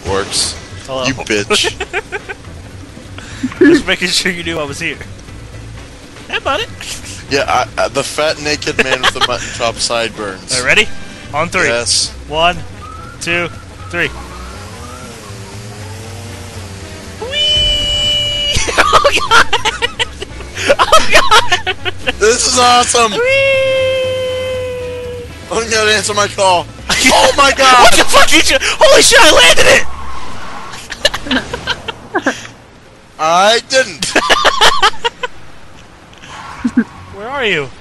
works. Hello. You bitch. Just making sure you knew I was here. Hey, buddy. Yeah, the fat naked man with the mutton chop sideburns. Alright, ready? On 3. Yes. 1, 2, 3. Whee! Oh god! Oh god! This is awesome! Whee! I'm gonna answer my call. Oh my god! What the fuck did you? Holy shit! I landed it! I didn't. Where are you?